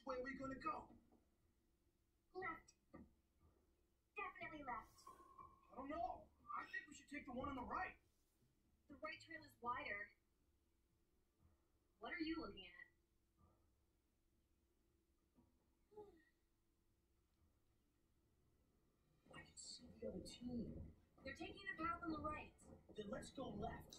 way are we gonna go? Left. Definitely left. I don't know. I think we should take the one on the right. The right trail is wider. What are you looking at? I can see the other team. They're taking the path on the right. Then let's go left.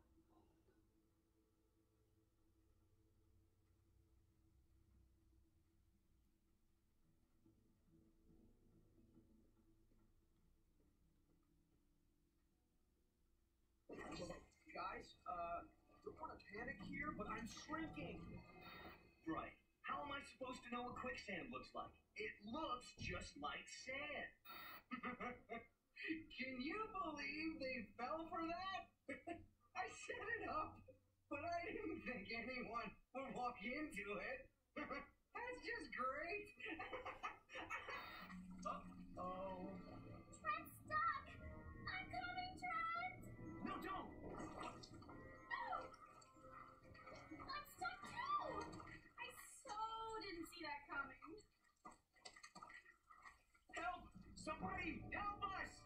Guys, don't want to panic here, but I'm shrinking. Right. How am I supposed to know what quicksand looks like? It looks just like sand. Can you believe they fell for that? I set it up, but I didn't think anyone would walk into it. That's just great. Uh-oh. Trent's stuck! I'm coming, Trent! No, don't! No! I'm stuck too! I so didn't see that coming. Help! Somebody help us!